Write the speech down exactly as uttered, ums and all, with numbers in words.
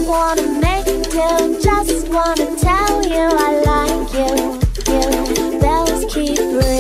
wanna make you, just wanna tell you I like you, you. Bells keep ringing.